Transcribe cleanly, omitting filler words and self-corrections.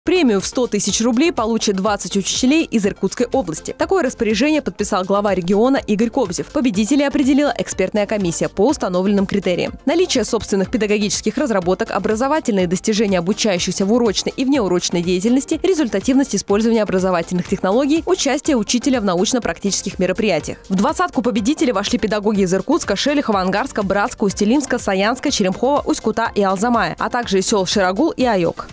Премию в 100 тысяч рублей получат 20 учителей из Иркутской области. Такое распоряжение подписал глава региона Игорь Кобзев. Победителей определила экспертная комиссия по установленным критериям. Наличие собственных педагогических разработок, образовательные достижения обучающихся в урочной и внеурочной деятельности, результативность использования образовательных технологий, участие учителя в научно-практических мероприятиях. В двадцатку победителей вошли педагоги из Иркутска, Шелихова, Ангарска, Братска, Усть-Илимска, Саянска, Черемхова, Усть-Кута и Алзамая, а также из сел Ширагул и Айок.